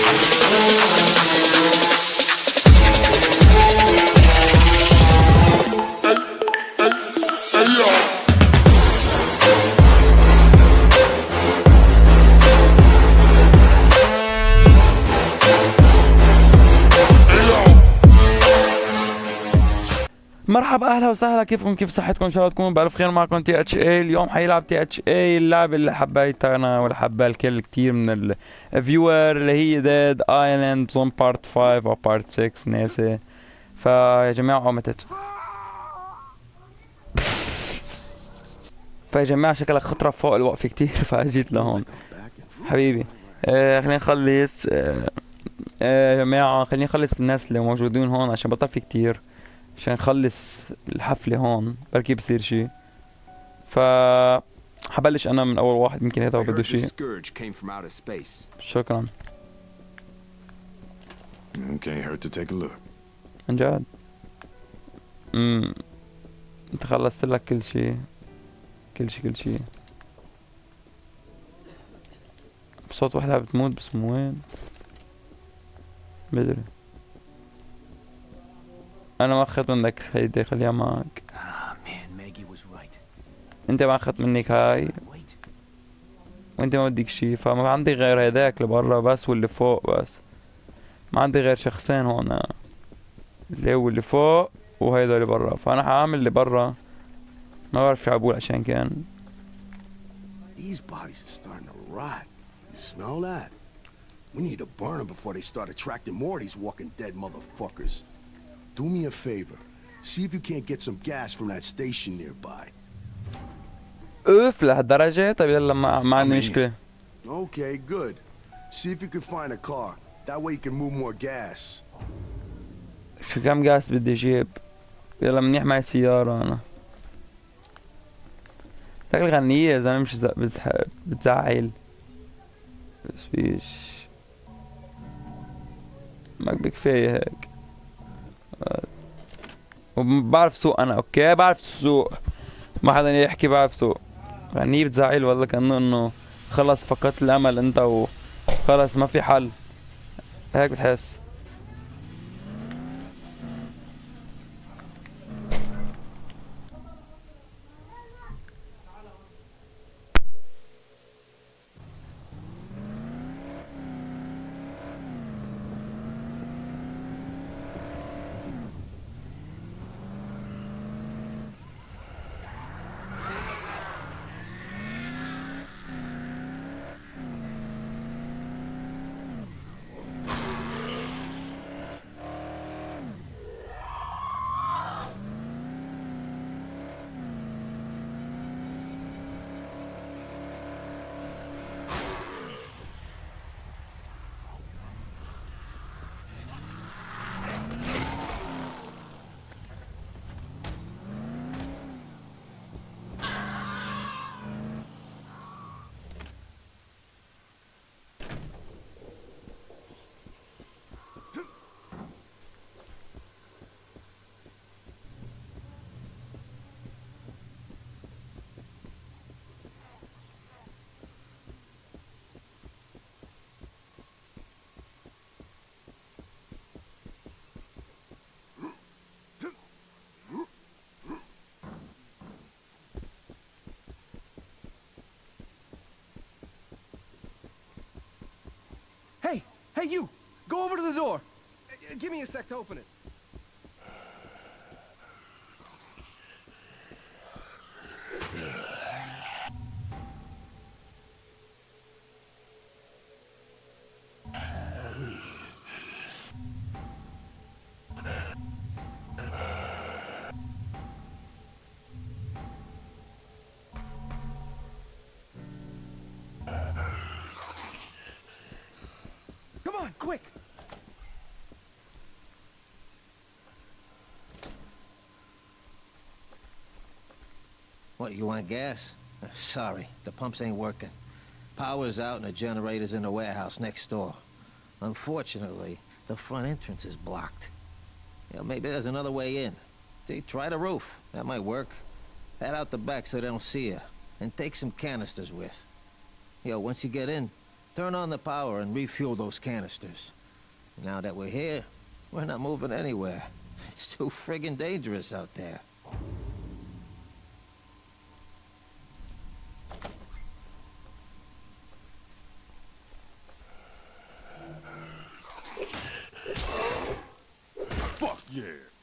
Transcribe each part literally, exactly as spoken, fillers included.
مرحبا اهلا وسهلا، كيفكم؟ كيف صحتكم؟ ان شاء الله تكونوا بألف خير. معكم تي اتش اي. اليوم حيلعب تي اتش اي، اللعبة اللي حبيتها انا واللي حبها الكل كتير من الفيور، اللي هي ديد ايلاند زون بارت خمسة او بارت ستة ناسي. فيا جماعة قامتت فيا جماعة شكلك خطرة فوق الوقفة كتير فاجيت لهون حبيبي. آه خلينا نخلص. آه آه يا جماعة خلينا نخلص الناس اللي موجودين هون عشان بطل في كتير، عشان نخلص الحفلة هون بركي بصير شي. ف حبلش انا من اول واحد، يمكن هذا هو بده شي. شكرا. عن جد. امم انت خلصت لك كل شي كل شي كل شي. بصوت وحدة بتموت، بس من وين؟ بدري. انا ما اخذت منك هيدي، خليها معك. انت ما اخذت منك هاي، وانت ما بدك شي، فما عندي غير هيداك اللي برا بس واللي فوق بس. ما عندي غير شخصين هون، اللي هو اللي فوق وهيدا اللي برا، فانا حاعمل اللي برا. ما بعرف شو عبول عشان كان. These bodies are starting to rot. You smell that? We need to burn them before they start attracting more of these walking dead motherfuckers. Do me a favor. See if you can't get some gas from that station nearby. اوف لهالدرجة؟ طيب يلا، ما ما عندي مشكلة. Okay, good. See if you can find a car. That way you can move more gas. شو كم جاس بدي اجيب؟ يلا منيح معي سيارة انا. لك الغنية يا زلمة مش بتزعل. بس فيش ماك بكفاية هيك. وبعرف سوق انا، اوكي بعرف سوق، ما حدا يحكي بعرف سوق. غنية بتزعل والله، كأنه انه خلص فقدت الامل انت وخلص ما في حل، هيك بتحس. Hey, hey you! Go over to the door! Give me a sec to open it. Come on, quick! What, you want gas? Uh, sorry, the pumps ain't working. Power's out and the generator's in the warehouse next door. Unfortunately, the front entrance is blocked. You know, maybe there's another way in. See, try the roof. That might work. Head out the back so they don't see you. And take some canisters with. Yo, once you get in, Turn on the power and refuel those canisters. Now that we're here, we're not moving anywhere. It's too friggin' dangerous out there. Fuck yeah!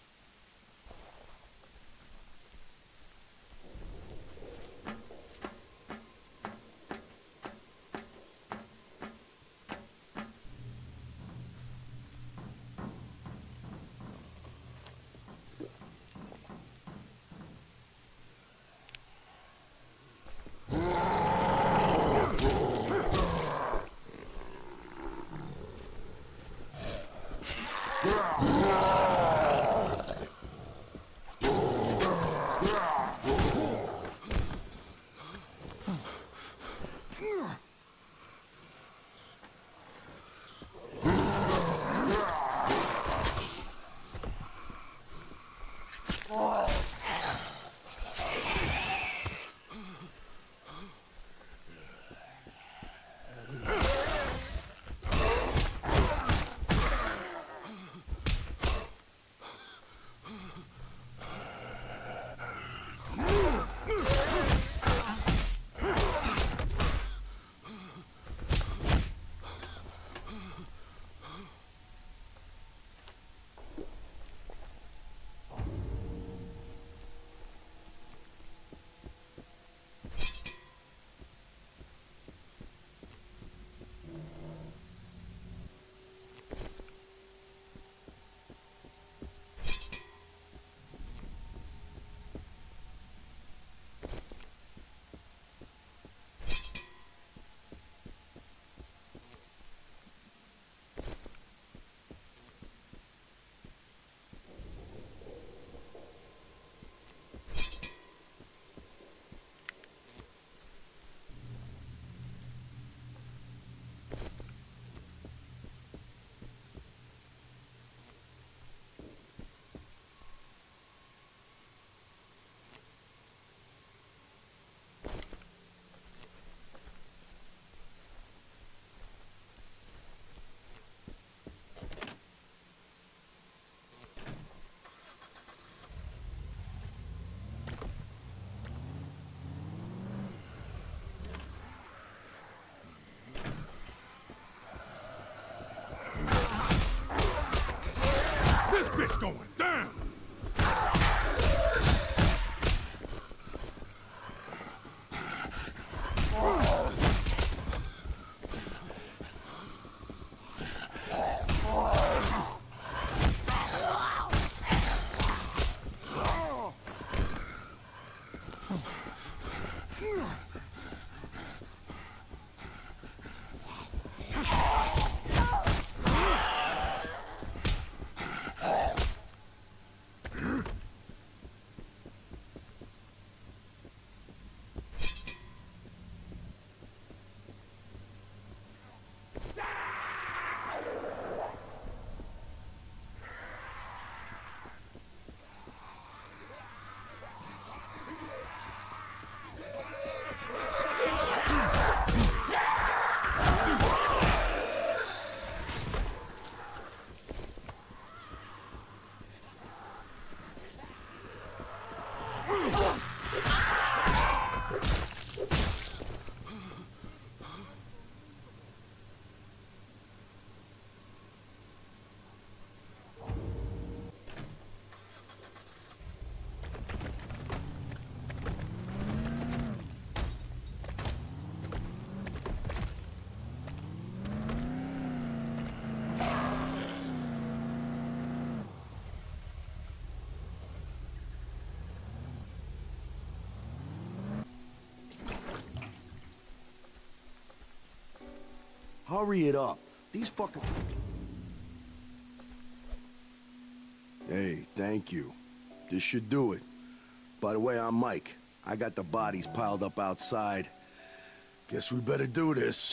This bitch going down! Hurry it up. These fucking... Hey, thank you. This should do it. By the way, I'm Mike. I got the bodies piled up outside. Guess we better do this.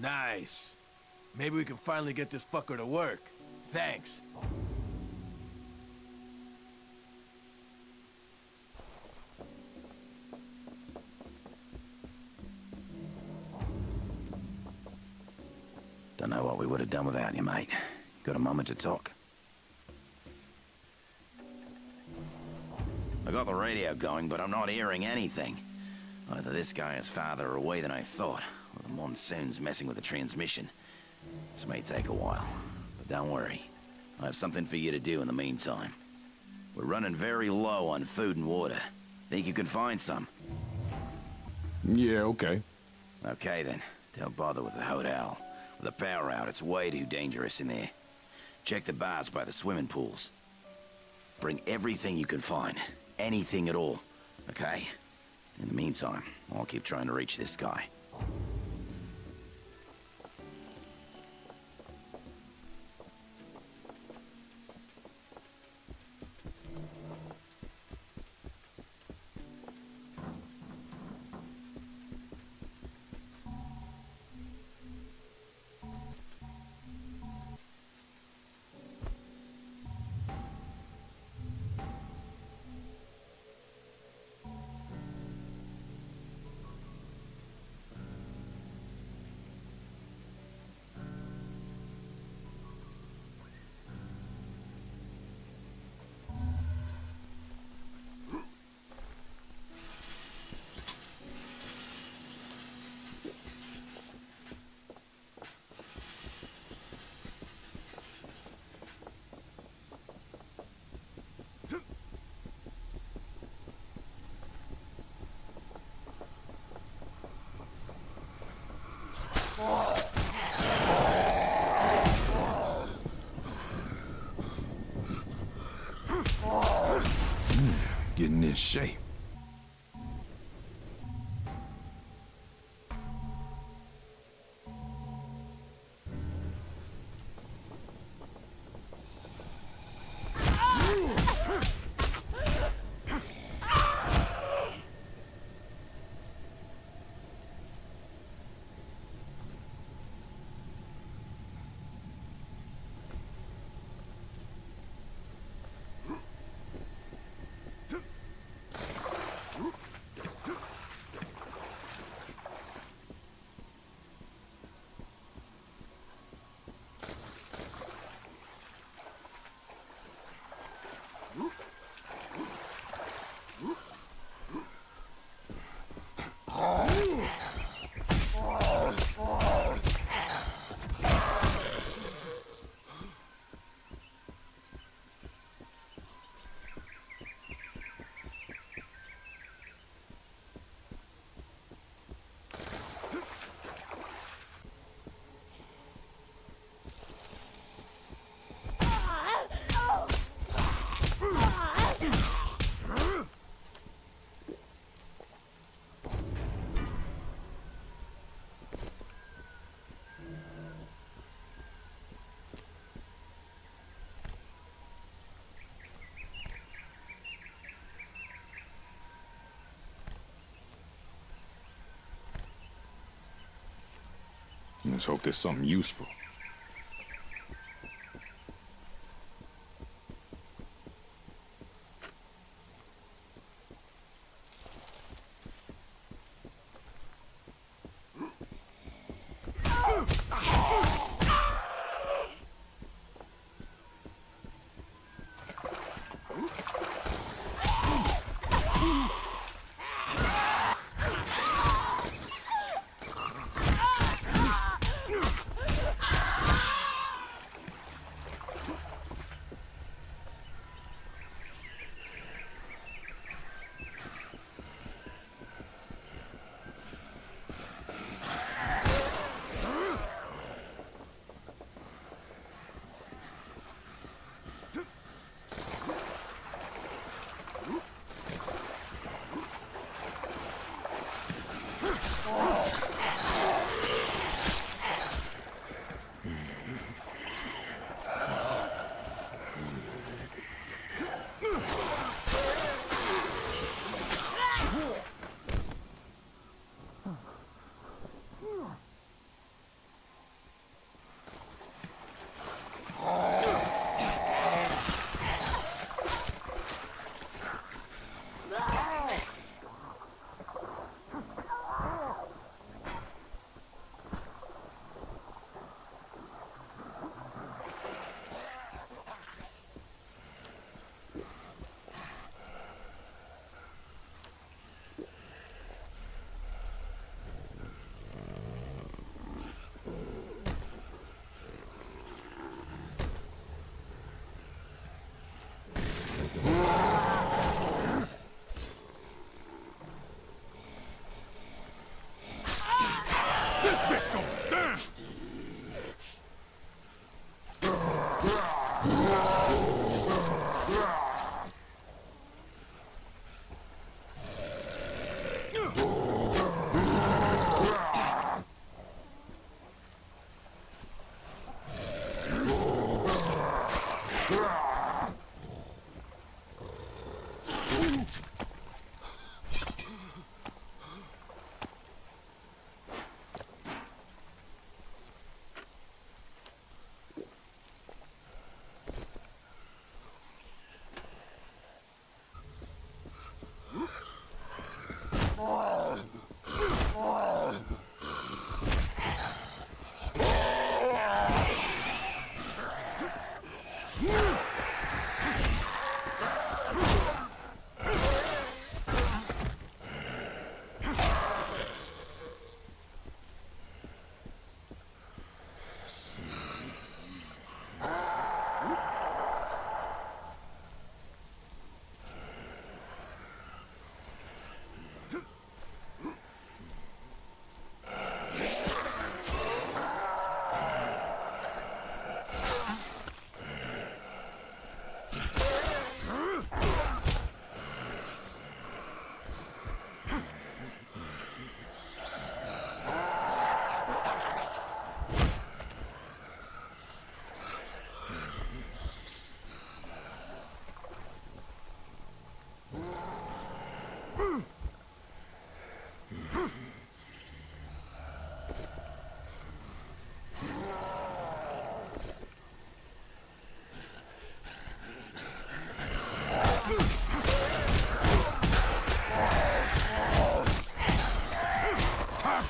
Nice. Maybe we can finally get this fucker to work. Thanks. Don't know what we would have done without you, mate. Got a moment to talk? I got the radio going, but I'm not hearing anything. Either this guy is farther away than I thought, or the monsoon's messing with the transmission. This may take a while, but don't worry. I have something for you to do in the meantime. We're running very low on food and water. Think you can find some? Yeah, okay. Okay then. Don't bother with the hotel. With the power out, it's way too dangerous in there. Check the bars by the swimming pools. Bring everything you can find. Anything at all. Okay? In the meantime, I'll keep trying to reach this guy. Getting in shape. Let's hope there's something useful.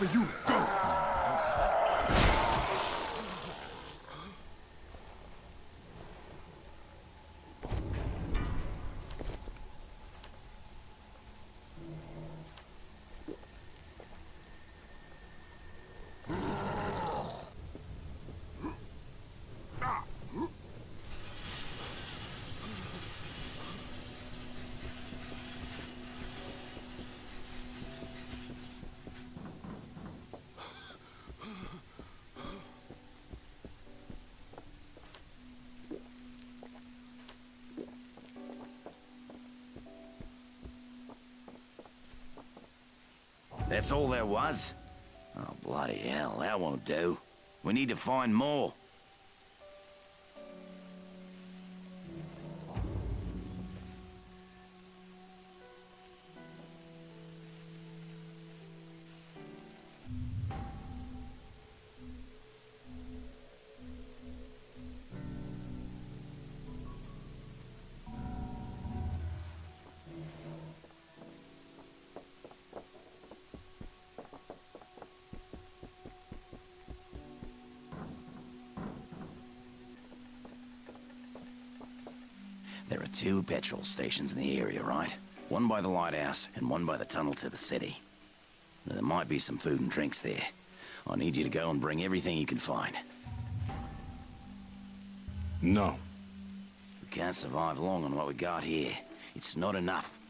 for you to go. That's all there was? Oh, bloody hell, that won't do. We need to find more. There are two petrol stations in the area, right? One by the lighthouse and one by the tunnel to the city. Now, there might be some food and drinks there. I need you to go and bring everything you can find. No. We can't survive long on what we got here. It's not enough.